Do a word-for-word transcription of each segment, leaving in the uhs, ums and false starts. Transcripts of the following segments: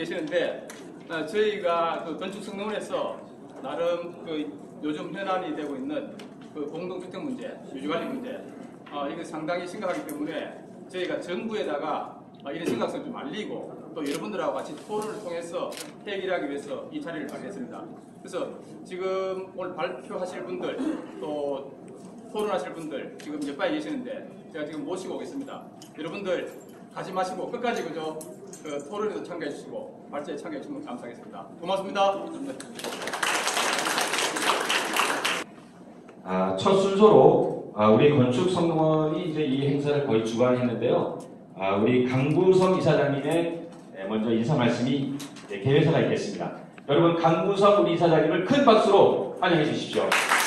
계시는데 어, 저희가 그 건축성능원에서 나름 그 요즘 현안이 되고 있는 그 공동주택 문제, 유지관리 문제 어, 이거 상당히 심각하기 때문에 저희가 정부에다가 어, 이런 심각성을 좀 알리고 또 여러분들하고 같이 토론을 통해서 해결하기 위해서 이 자리를 마련했습니다. 그래서 지금 오늘 발표하실 분들 또 토론하실 분들 지금 옆에 계시는데 제가 지금 모시고 오겠습니다. 여러분들 가지 마시고 끝까지 그저 그 토론에도 참가해 주시고 발제에 참가해 주시면 감사하겠습니다. 고맙습니다. 아, 첫 순서로 아, 우리 건축성능원이 이제 이 행사를 거의 주관했는데요. 아, 우리 강구성 이사장님의 먼저 인사 말씀이 개회사가 있겠습니다. 여러분 강구성 우리 이사장님을 큰 박수로 환영해 주십시오.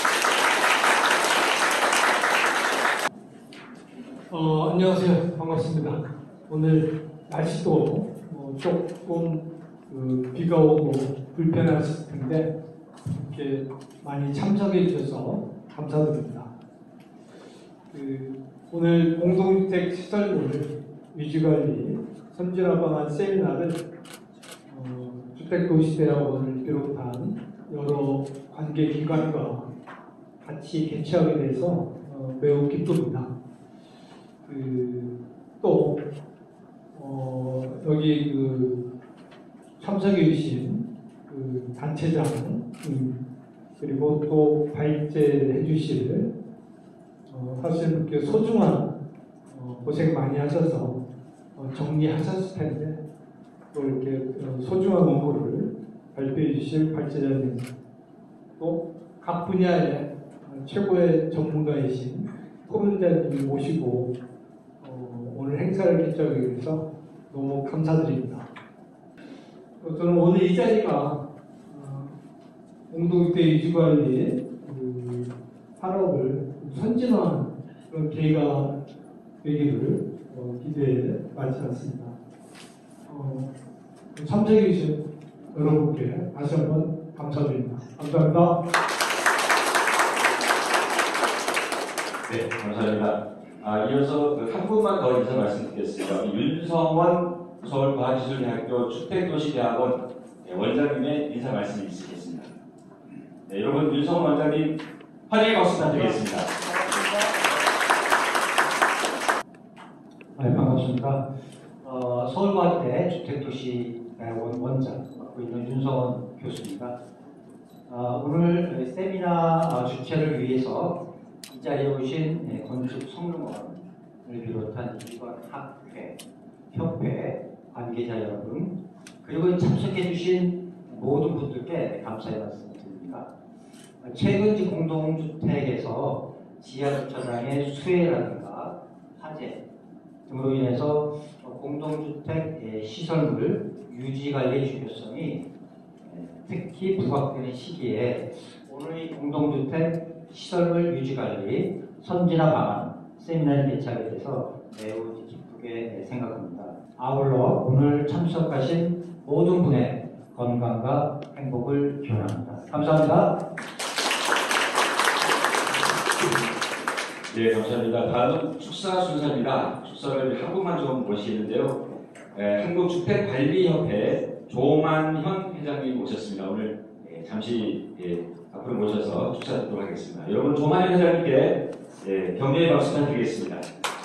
어, 안녕하세요. 반갑습니다. 오늘 날씨도 어, 조금 그, 비가 오고 불편하실 텐데 이렇게 많이 참석해 주셔서 감사드립니다. 그, 오늘 공동주택 시설물 위주관리 선진화 방안 세미나를 어, 주택도시대학원을 비롯한 여러 관계기관과 같이 개최하게 돼서 어, 매우 기쁩니다. 그, 또 어, 여기 그 참석해 주신 그 단체장 음, 그리고 또 발제해 주실 어, 사실 이렇게 소중한 어, 고생 많이 하셔서 어, 정리하셨을 텐데 또 이렇게 어, 소중한 원고를 발표해 주실 발제자님 또 각 분야의 어, 최고의 전문가이신 토론자님을 모시고 어, 오늘 행사를 개최하기 위해서 너무 감사드립니다. 어, 저는 오늘 이 자리가 어, 공동주택 유지관리 그 산업을 선진화하는 그런 계기가 되기를 어, 기대에 많지 않습니다. 어, 참석해 주신 여러분께 다시 한번 감사드립니다. 감사합니다. 네, 감사합니다. 아, 이어서 그 한 분만 더 인사 말씀드리겠습니다. 윤성원 서울과학기술대학교 주택도시대학원 원장님의 인사 말씀이 있으겠습니다. 네, 여러분 윤성원 원장님 환영의 박수 부탁드리겠습니다. 네, 반갑습니다. 어, 서울과학대 주택도시대학원 원장 맡고 있는 윤성원 교수입니다. 어, 오늘 세미나 주최를 위해서 이 자리에 오신 네, 건축성능원을 비롯한 기관 학회, 협회, 관계자 여러분 그리고 참석해 주신 모든 분들께 감사의 말씀을 드립니다. 최근 공동주택에서 지하주차장의 수해라든가 화재 등으로 인해서 공동주택 시설물 유지관리의 중요성이 특히 부각되는 시기에 오늘 이 공동주택 시설물 유지관리 선진화 방안 세미나를 개최하게 돼서 매우 기쁘게 생각합니다. 아울러 오늘 참석하신 모든 분의 건강과 행복을 기원합니다. 감사합니다. 네, 감사합니다. 다음은 축사 순서입니다. 축사를 한 분만 좀 모시는데요. 에, 한국주택관리협회 조만현 회장님 오셨습니다. 오늘 예, 잠시 예, 앞으로 모셔서 축사 듣도록 하겠습니다. 여러분 조만현 회장님께 예, 격려의 박수 부탁드리겠습니다.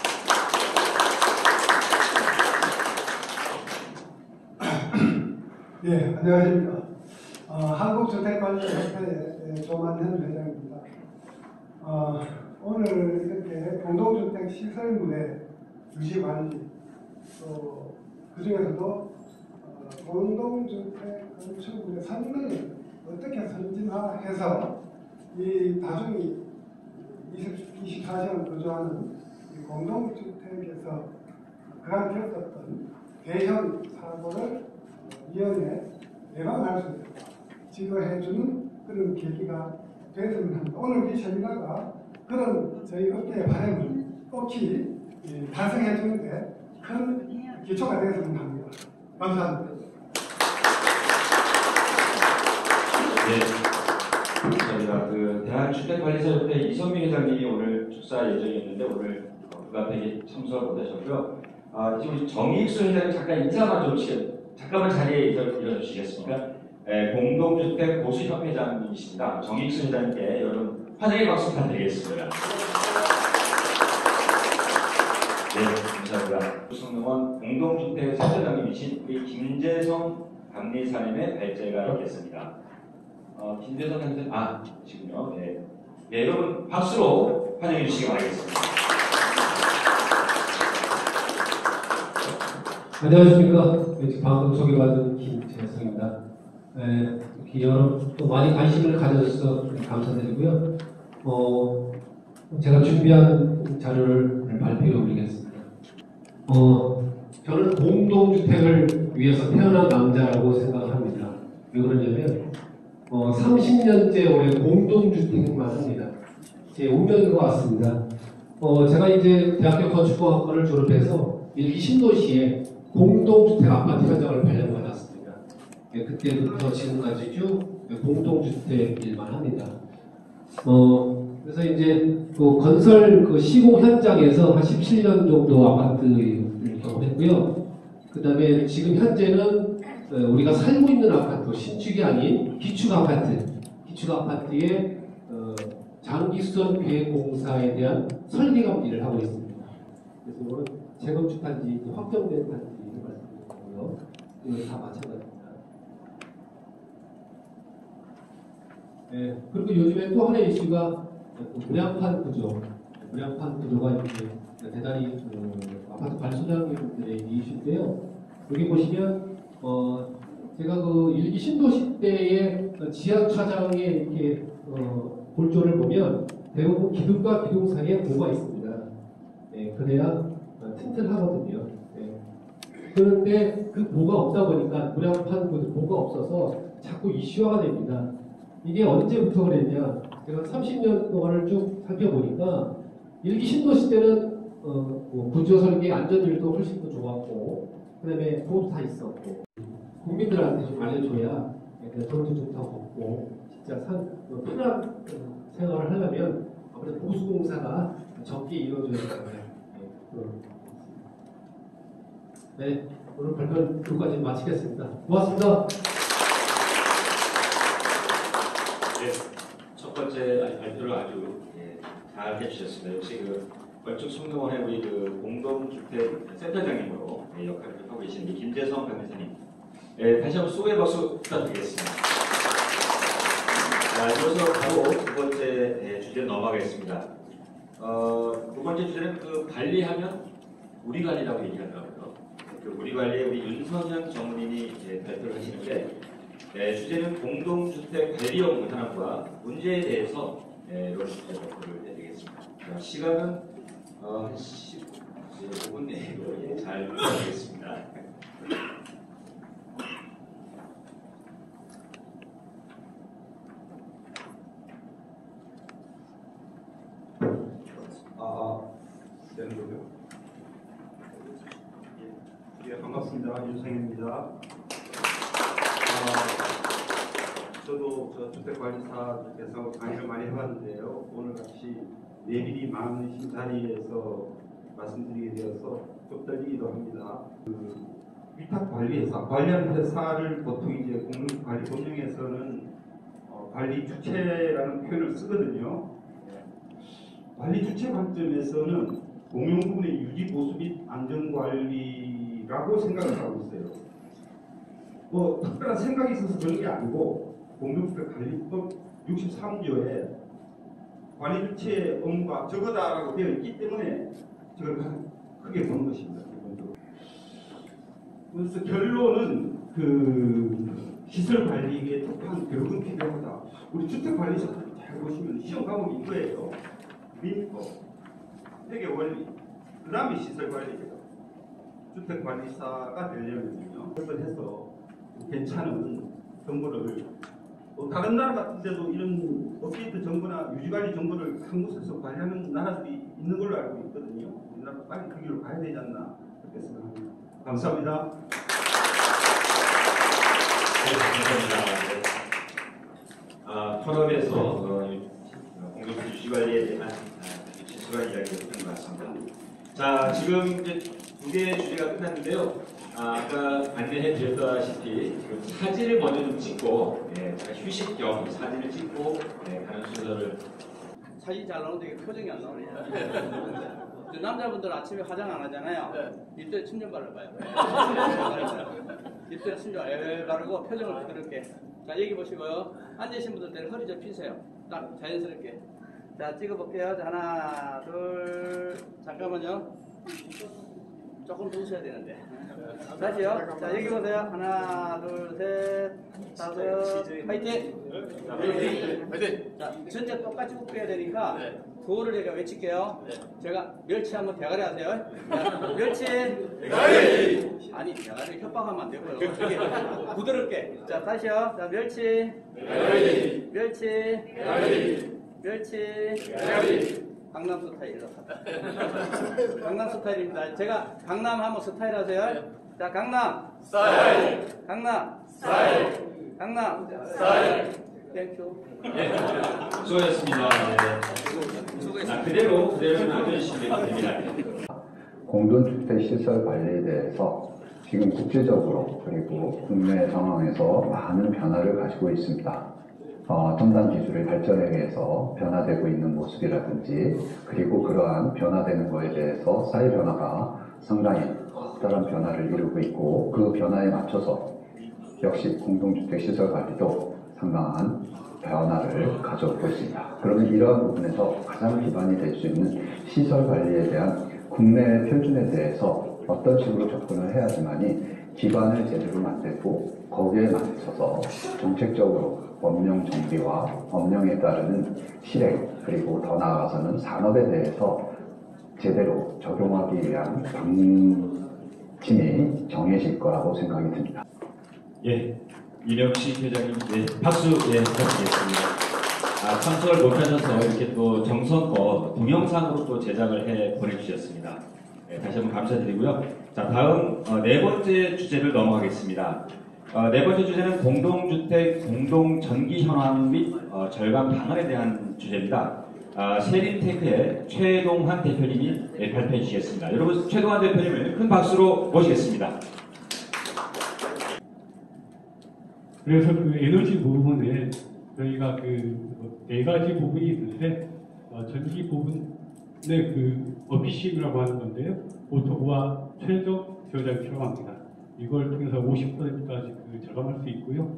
네, 안녕하십니까. 어, 한국주택관리협회 조만현 회장입니다. 어, 오늘 이렇게 공동주택 시설물의 유지관리, 또 그 중에서도 어, 공동주택 건축물의 성능을 어떻게 선진화해서 이 다중이 이십사 시간 거주하는 이 공동주택에서 그간 겪었던 대형 사고를 이연에 예방할 수 있도록 지도해주는 그런 계기가 되었으면 합니다. 오늘 이 세미나가 그런 저희 업계의 바람을 꼭히 달성해주는데 큰 기초가 되었으면 합니다. 감사합니다. 네, 감사합니다. 그 대한주택관리사협회 이선미 회장님이 오늘 축사 예정이었는데 오늘 불가피하게 참석을 못하셨고요. 아, 지금 정익수 회장님 잠깐 인사만 좀 잠깐만 자리에 일어- 일어주시겠습니까? 예, 공동주택 보수협회장님이십니다. 정익순 회장님께 여러분 환영의 박수 부탁드리겠습니다. 네, 감사합니다. 구승농원 공동주택 센터장님이신 우리 김재성 감리사님의 발제가 있겠습니다. 어, 김재성 감리사님, 아, 지금요. 네. 네, 여러분 박수로 환영해 주시기 바라겠습니다. 안녕하십니까. 네, 지금 방금 소개받은 김재성입니다. 네, 이렇게 여러 또 많이 관심을 가져주셔서 감사드리고요. 어, 제가 준비한 자료를 발표해 드리겠습니다. 어, 저는 공동주택을 위해서 태어난 남자라고 생각합니다. 왜 그러냐면 어, 삼십 년째 올해 공동주택만 합니다. 제 운명인 것 같습니다. 어, 제가 이제 대학교 건축공학과를 졸업해서 일기 신도시에 공동주택 아파트 현장을 발령받았습니다. 예, 그때부터 지금까지 쭉 공동주택 일만 합니다. 어, 그래서 이제 그 건설 그 시공 현장에서 한 십칠 년 정도 아파트를 경험했고요. 그 다음에 지금 현재는 어, 우리가 살고 있는 아파트, 신축이 아닌 기축 아파트, 기축 아파트의 어, 장기수선 계획공사에 대한 설계감 일을 하고 있습니다. 그래서 오늘 재건축 단지 확정된 단지 말씀드리고요. 이거 다 마찬가지입니다. 네, 그리고 요즘에 또 하나의 이슈가 무량판 구조, 무량판 구조가 이제 대단히 그 아파트 발소장님들의 이슈인데요. 여기 보시면 어 제가 그 일기 신도시 때의 지하차장에 이렇게 어, 골조를 보면 대부분 기둥과 기둥 사이에 모가 있습니다. 네, 그래야 어, 튼튼하거든요. 네. 그런데 그 모가 없다 보니까 무량판 구조 모가 없어서 자꾸 이슈화가 됩니다. 이게 언제부터 그랬냐? 제가 삼십 년 동안을 쭉 살펴보니까 일기 신도시 때는 어, 뭐 구조 설계 안전율도 훨씬 더 좋았고, 그다음에 보호도 다 있었고, 국민들한테 좀 알려줘야 돈도 좀 더 받고 진짜 산, 어, 편한 어, 생활을 하려면 아무래도 보수공사가 적게 이루어져야 되잖아요. 네, 네, 오늘 발표는 여기까지 마치겠습니다. 고맙습니다. 네, 첫 번째 발표를 아주 예, 잘 해주셨습니다. 역시 그 건축송농원의 우리 그 공동주택 센터장님으로 예, 역할을 하고 계신 이 김재성 변호사님, 예, 다시 한번 수고의 박수 부탁드리겠습니다. 자, 이어서 바로 두 번째 예, 주제로 넘어가겠습니다. 어, 두 번째 주제는 그 관리하면 우리 관리라고 얘기하더라고요. 그 우리 관리에 우리 윤선현 정무님이 예, 발표를 하시는데. 네, 주제는 공동주택 관리업 현황과 문제에 대해서 네, 이런 발표를 해드리겠습니다. 자, 시간은 어, 한 십오 분 내로 예, 잘 부탁드리겠습니다. 아, 되는 거죠? 예, 반갑습니다. 윤성현입니다. 저도 저 주택관리사께서 강의를 많이 해봤는데요. 오늘 같이 내밀이 많으신 자리에서 말씀드리게 되어서 좀 떨리기도 합니다. 그 위탁관리회사, 관련 회사를 보통 이제 공동관리법령에서는 어, 관리 주체라는 표현을 쓰거든요. 관리 주체 관점에서는 공용 부분의 유지 보수 및 안전관리라고 생각을 하고 있어요. 뭐 특별한 생각이 있어서 그런 게 아니고 공동주택관리법 육십삼 조에 관리 주체 업무가 적어다라고 되어 있기 때문에 저걸 크게 보는 것입니다. 기본적으로. 그래서 결론은 그 시설 관리에 특한 교육은 필요하다. 우리 주택관리사들 잘 보시면 시험 과목이 이거예요. 민법, 회계 원리, 그 다음에 시설 관리예요. 주택관리사가 되려면요. 그걸 해서 괜찮은 정보를 뭐 다른 나라 같은 데도 이런 업데이트 정보나 유지관리 정보를 한 곳에서 관리하는 나라들이 있는 걸로 알고 있거든요. 우리나라도 빨리 그 길로 가야 되지 않나 그렇게 생각합니다. 감사합니다. 네, 감사합니다. 아, 턴업에서 어, 공동주택 유지관리에 대한 아, 진솔한 이야기를 듣는 것 같습니다. 자, 지금 이제 두 개의 주제가 끝났는데 하는데요. 아, 아까 안내해 드렸다시피 지금 사진을 먼저 좀 찍고 예, 잠깐 휴식 겸 사진을 찍고 예, 가는 순서를. 사진 잘 나오는데 이게 표정이 안 나오네. 남자분들 아침에 화장 안 하잖아요. 입술에 침좀 발라봐요. 입술에 침좀 에 바르고 표정을 부드럽게. 자, 여기 보시고요. 앉으신 분들 허리 좀 펴세요. 딱 자연스럽게. 자, 찍어볼게요. 자, 하나, 둘, 잠깐만요. 조금 더 웃어야 되는데. 다시요. 자, 여기 보세요. 하나, 둘, 셋, 다섯, 화이팅! 화이팅! 자, 전체 똑같이 웃겨야 되니까 구호를 제가 외칠게요. 제가 멸치 한번 대가리 하세요. 자, 멸치! 대가리! 아니, 대가리 협박하면 안 되고요. 이게 부드럽게. 자, 다시요. 자, 멸치! 대가리! 멸치! 대가리! 멸치! 대가리! 강남 스타일로. 강남 스타일입니다. 제가 강남 하면 스타일 하세요. 자, 강남 스타일. 강남 스타일. 강남 스타일. 땡큐. 네, 수고하셨습니다. 네. 자, 그대로 그대로 남겨주시면 됩니다. 공동주택 시설 관리에 대해서 지금 국제적으로 그리고 국내 상황에서 많은 변화를 가지고 있습니다. 어, 첨단 기술의 발전에 의해서 변화되고 있는 모습이라든지 그리고 그러한 변화되는 것에 대해서 사회 변화가 상당히 커다란 변화를 이루고 있고 그 변화에 맞춰서 역시 공동주택 시설 관리도 상당한 변화를 가져오고 있습니다. 그러면 이러한 부분에서 가장 기반이 될 수 있는 시설 관리에 대한 국내 표준에 대해서 어떤 식으로 접근을 해야지만이 기반을 제대로 만들고 거기에 맞춰서 정책적으로 법령 정비와 법령에 따르는 실행 그리고 더 나아가서는 산업에 대해서 제대로 적용하기 위한 방침이 정해질 거라고 생각이 듭니다. 예, 이명식 회장님, 네, 박수 예, 부탁드리겠습니다. 아, 참석을 못하셔서 이렇게 또 정성껏 동영상으로 또 제작을 해 보내주셨습니다. 네, 다시 한번 감사드리고요. 자, 다음 어, 네 번째 주제를 넘어가겠습니다. 어, 네 번째 주제는 공동주택 공동전기 현황 및 어, 절감 방안에 대한 주제입니다. 아, 세림테크의 최동환 대표님이 네, 발표해 주시겠습니다. 여러분, 최동환 대표님을 큰 박수로 모시겠습니다. 그래서 그 에너지 부분에 저희가 그 네 가지 부분이 있는데 어, 전기 부분의 그 어피심이라고 하는 건데요. 오토부와 최적 저장이 필요합니다. 이걸 통해서 오십 퍼센트까지 그 절감할 수 있고요.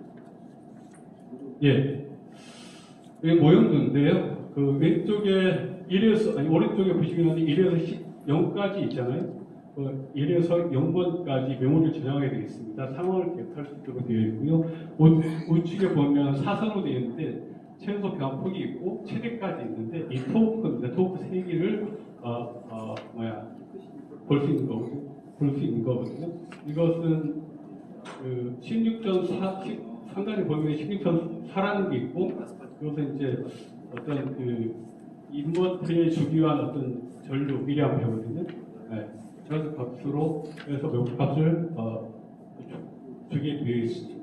예, 이 모형도인데요. 그 왼쪽에 일에서 아니 오른쪽에 보시면 일에서 영까지 있잖아요. 그 일에서 영번까지 메모리를 저장하게 되어 있습니다. 상황을 기억할 수 있도록 되어 있고요. 우, 우측에 보면 사선으로 되어 있는데 최소 변폭이 있고 최대까지 있는데 이 토크입니다. 토크 세 개를 어, 어, 뭐야 볼 수 있는 거고 볼 수 있는 거거든요. 이것은 그 십육 점 사 상단에 보면 십육 점 사라는 게 있고 이것은 이제 어떤 그 인버터의 주기한 어떤 전류 미리암페어거든요. 네. 저그 값으로 해서 매우 값을 어, 주게 되어 있습니다.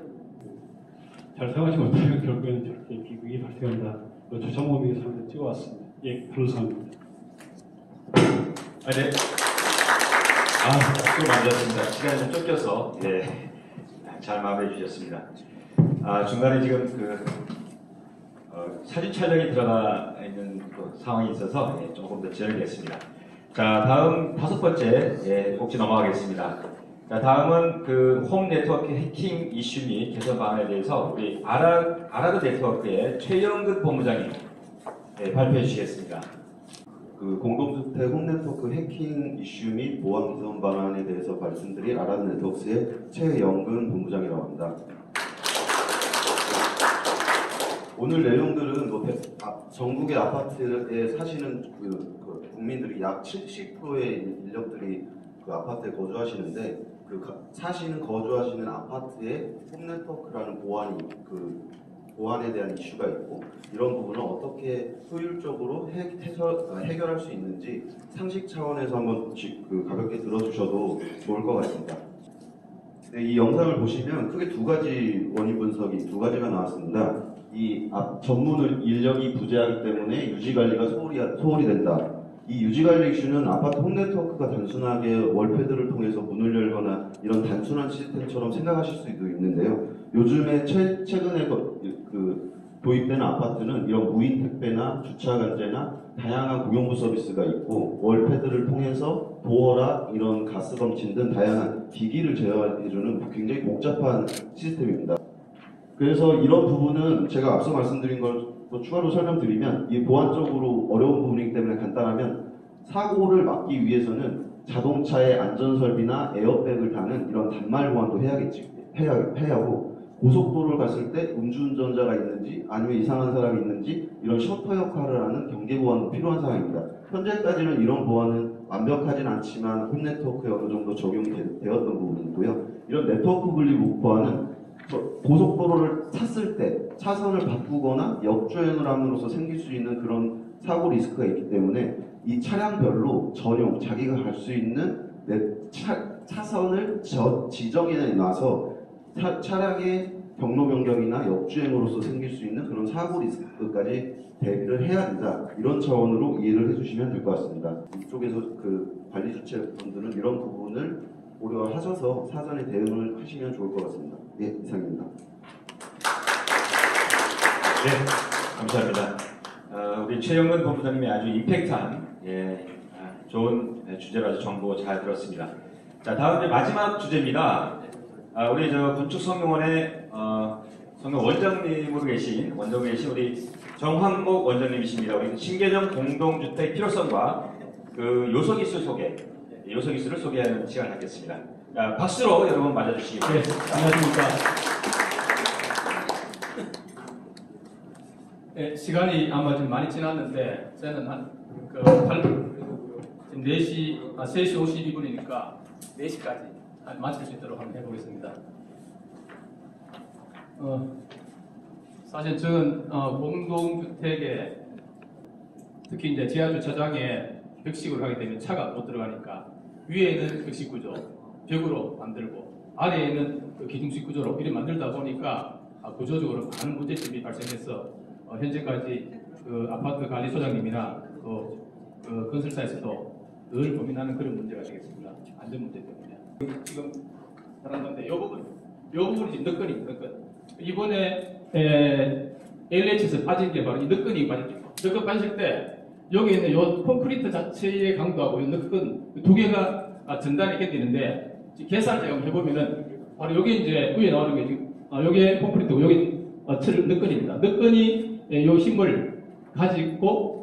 잘 사용하지 못하면 결국에는 저렇게 비극이 발생한다. 조정범위에서 한번 찍어왔습니다. 예, 감사합니다. 아, 네. 아, 수고 많으셨습니다. 시간이 좀 쫓겨서 예, 잘 마무리해 주셨습니다. 아, 중간에 지금 그 어, 사진 촬영이 들어가 있는 그 상황이 있어서 예, 조금 더 지연이 됐습니다. 자, 다음 다섯 번째 예, 꼭지 넘어가겠습니다. 자, 다음은 그 홈 네트워크 해킹 이슈 및 개선 방안에 대해서 우리 아라, 아라드 네트워크의 최영근 본부장님 예, 발표해 주시겠습니다. 그 공동주택 홈네트워크 해킹 이슈 및 보안 개선 방안에 대해서 말씀드릴 아라드 네트워크의 최영근 본부장이라고 합니다. 오늘 내용들은 뭐 대, 아, 전국의 아파트에 사시는 그, 그 국민들이 약 칠십 퍼센트의 인력들이 그 아파트에 거주하시는데 그 가, 사시는 거주하시는 아파트에 홈네트워크라는 보안이 그 보안에 대한 이슈가 있고 이런 부분을 어떻게 효율적으로 해, 해서, 해결할 수 있는지 상식 차원에서 한번 그 가볍게 들어주셔도 좋을 것 같습니다. 네, 이 영상을 보시면 크게 두 가지 원인 분석이 두 가지가 나왔습니다. 이 앞 전문을 인력이 부재하기 때문에 유지 관리가 소홀히, 소홀히 된다. 이 유지관리 이슈는 아파트 홈네트워크가 단순하게 월패드를 통해서 문을 열거나 이런 단순한 시스템처럼 생각하실 수도 있는데요. 요즘에 최, 최근에 그, 그 도입되는 아파트는 이런 무인 택배나 주차 관제나 다양한 공용부 서비스가 있고 월패드를 통해서 도어라 이런 가스 검침 등 다양한 기기를 제어해주는 굉장히 복잡한 시스템입니다. 그래서 이런 부분은 제가 앞서 말씀드린 걸 또 추가로 설명드리면 이 보안적으로 어려운 부분이기 때문에 간단하면 사고를 막기 위해서는 자동차의 안전설비나 에어백을 다는 이런 단말 보안도 해야겠지, 해야, 해야 하고 고속도로를 갔을 때 음주운전자가 있는지 아니면 이상한 사람이 있는지 이런 셔터 역할을 하는 경계 보안도 필요한 상황입니다. 현재까지는 이런 보안은 완벽하진 않지만 홈네트워크에 어느 정도 적용이 되, 되었던 부분이고요. 이런 네트워크 분리 보안은 고속도로를 탔을 때 차선을 바꾸거나 역주행을 함으로써 생길 수 있는 그런 사고 리스크가 있기 때문에 이 차량별로 전용 자기가 갈 수 있는 차, 차선을 저, 지정해 놔서 차, 차량의 경로 변경이나 역주행으로서 생길 수 있는 그런 사고 리스크까지 대비를 해야 된다. 이런 차원으로 이해를 해주시면 될 것 같습니다. 이쪽에서 그 관리 주체 분들은 이런 부분을 고려하셔서 사전에 대응을 하시면 좋을 것 같습니다. 예, 이상입니다. 네, 감사합니다. 어, 우리 최영근 본부장님의 아주 임팩트한 예, 좋은 주제로 아주 정보 잘 들었습니다. 자, 다음 이제 마지막 주제입니다. 아, 우리 저 분축성능원의 어, 성능 원장님으로 계신 원장에 계신 우리 정황목 원장님이십니다. 우리 신개정 공동주택 필요성과 그 요소기술 소개, 요소기술을 소개하는 시간을 갖겠습니다. 자, 박수로 여러분 맞아주시기 바랍니다. 네, 안녕하십니까. 네, 시간이 아마 좀 많이 지났는데 저는 한그 팔 지금 네 시, 아, 세 시 오십이 분이니까 네 시까지 마칠 수 있도록 한번 해보겠습니다. 어, 사실 저는 어, 공동주택에 특히 이제 지하주차장에 벽식으로 하게 되면 차가 못 들어가니까 위에는 벽식 구조, 벽으로 만들고 아래에는 그 기둥식 구조로 이렇게 만들다 보니까 아, 구조적으로 많은 문제점이 발생해서 어, 현재까지 그 아파트 관리소장님이나 또 그 건설사에서도 늘 고민하는 그런 문제가 되겠습니다. 안전 문제 때문에. 지금 말한 건데 이 부분, 이 부분이 지금 너끈입니다. 너끈. 이번에 엘에이치에서 빠진 게 바로 이 너끈이 빠졌죠. 너끈 빠질 때 여기 있는 이 콘크리트 자체의 강도하고 이 너끈 두 개가 전단이 견디는데 계산을 제가 해보면은 바로 여기 이제 위에 나오는 게 지금 아, 여기 콘크리트고 여기 어, 철 너끈입니다. 너끈이 이 힘을 가지고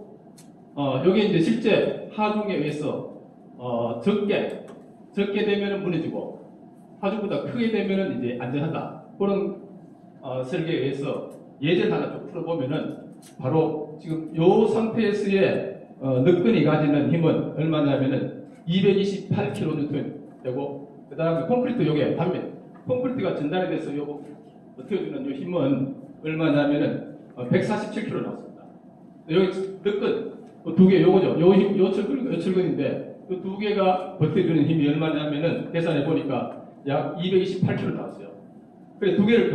어, 여기 이제 실제 하중에 의해서 어, 적게 적게 되면은 무너지고 하중보다 크게 되면은 이제 안전하다 그런 어, 설계에 의해서 예제를 하나 쭉 풀어보면은 바로 지금 이 상태에서의 어, 너끈이 가지는 힘은 얼마냐면은 이백이십팔 킬로뉴턴 되고 그 다음에 콘크리트 요게 반면 콘크리트가 전달이 돼서 요거 버텨주는 요 힘은 얼마냐면은 어, 백사십칠 킬로그램 나왔습니다. 여기 너끈 두 개 요거죠. 요 힘, 요 철근, 요 철근인데 그 두 개가 버텨주는 힘이 얼마냐면은 계산해 보니까 약 이백이십팔 킬로그램 나왔어요. 그래 두 개를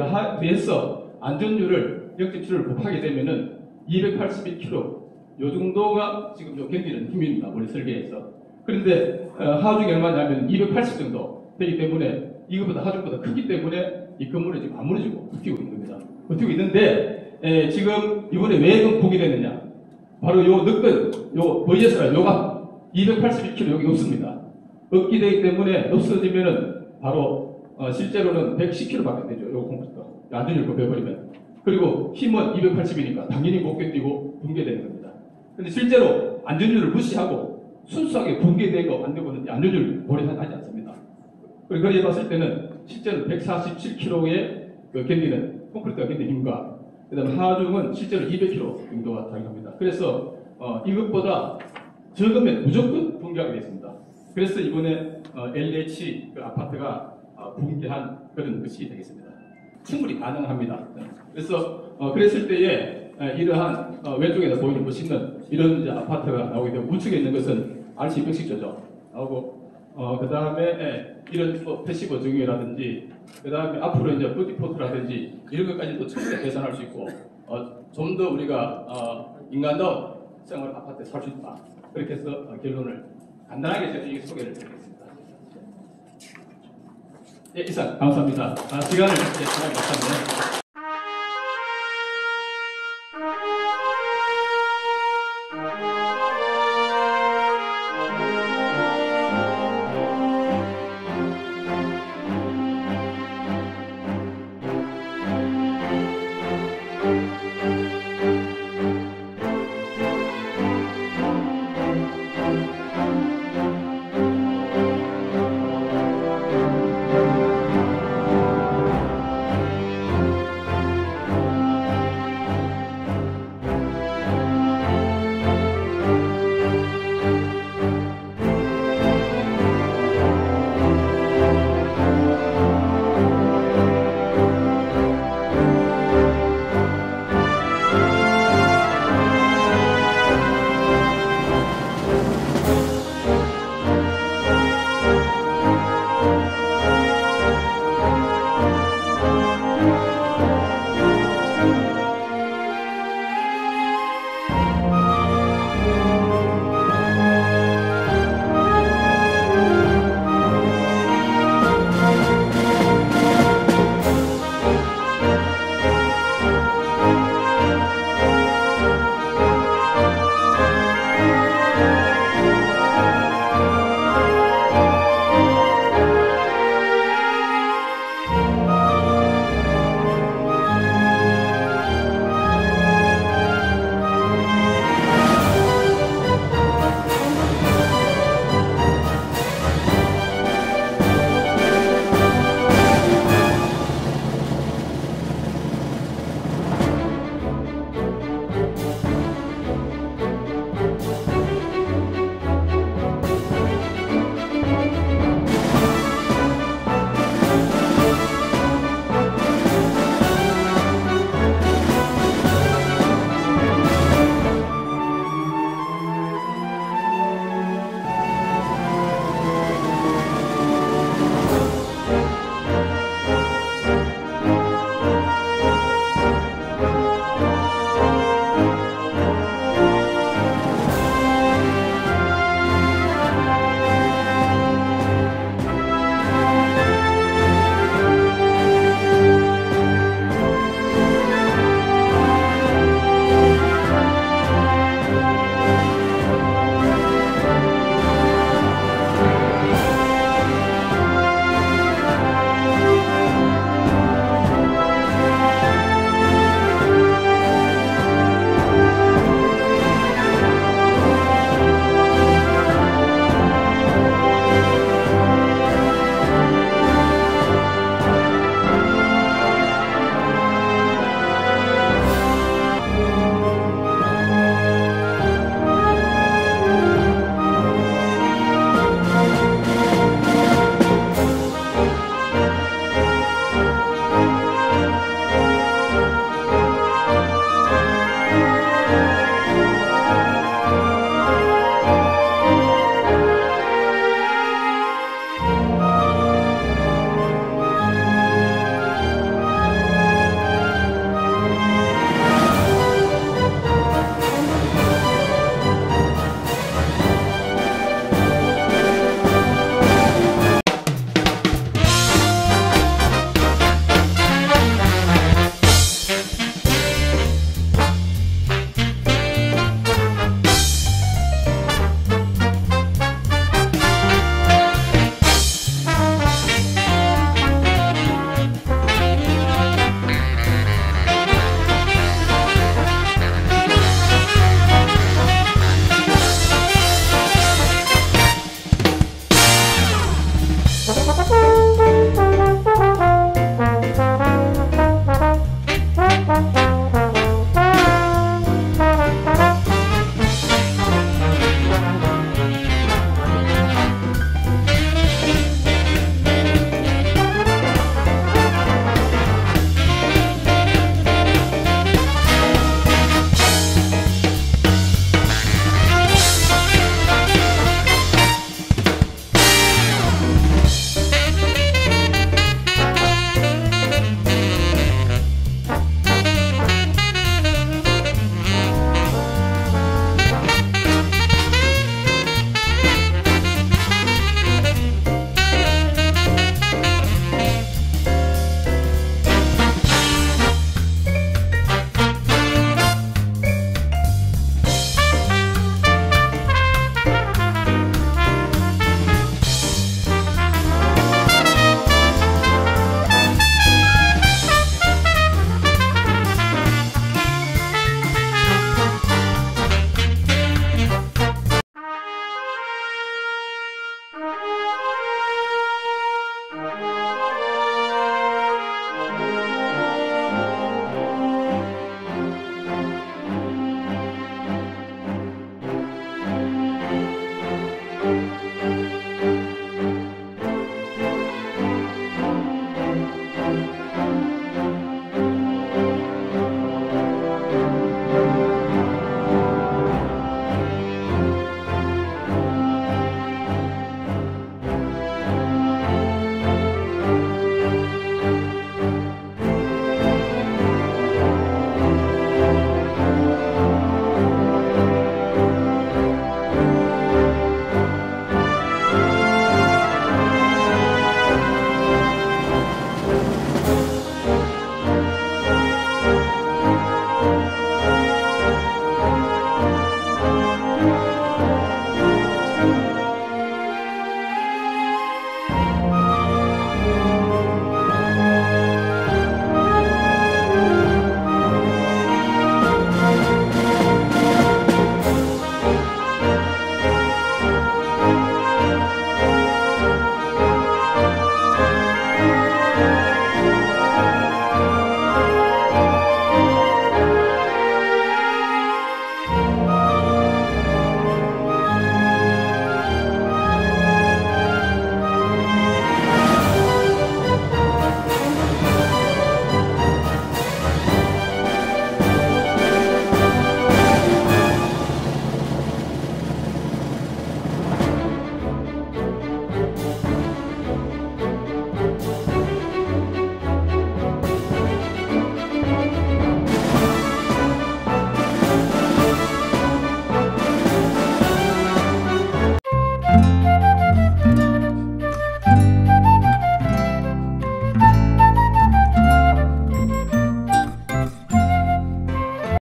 더해서 안전율을 영 점 칠을 곱하게 되면은 이백팔십일 킬로그램 요 정도가 지금 요 견디는 힘입니다. 우리 설계에서. 그런데 어, 하중이 얼마냐면 이백팔십 정도 되기 때문에 이것보다 하중보다 크기 때문에 이 건물이 지금 안 무너지고 버티고 있는 겁니다. 버티고 있는데 에, 지금 이번에 왜 극복이 됐느냐? 바로 요 너끈, 요 브이에스라 요가 이백팔십일 킬로그램 여기 없습니다. 없게 되기 때문에 없어지면은 바로 어, 실제로는 백십 킬로그램밖에 안 되죠. 요 콘크리트 안전율 곱해버리면. 그리고 힘은 이백팔십이니까 당연히 못 견디고 붕괴되는 겁니다. 근데 실제로 안전율을 무시하고 순수하게 붕괴되고 안 되고는 안전율 고려하지 않습니다. 그리고 그래 봤을 때는 실제로 백사십칠 킬로그램의 그 견디는 콘크리트가 견디는 힘과 그 다음에 하중은 실제로 이백 킬로그램 정도가 작용합니다. 그래서 어, 이것보다 적으면 무조건 붕괴하게 되었습니다. 그래서 이번에 어, 엘에이치 그 아파트가 어, 붕괴한 그런 것이 되겠습니다. 충분히 가능합니다. 그래서 어, 그랬을 때에 에, 이러한 어, 왼쪽에서 보이는 보시는 이런 이제 아파트가 나오게 되고 우측에 있는 것은 알씨 벽식조죠. 나오고 어, 그 다음에 이런 뭐 패시브 적용이라든지 그 다음에 앞으로 이제 부디포트라든지 이런 것까지도 충분히 계산할 수 있고 어, 좀 더 우리가 어, 인간다운 생활 아파트에 살 수 있다. 그렇게 해서 어, 결론을 간단하게 저희 소개를 드리겠습니다. 예, 이상 감사합니다. 아, 시간을 이렇게 잘 맞췄네요.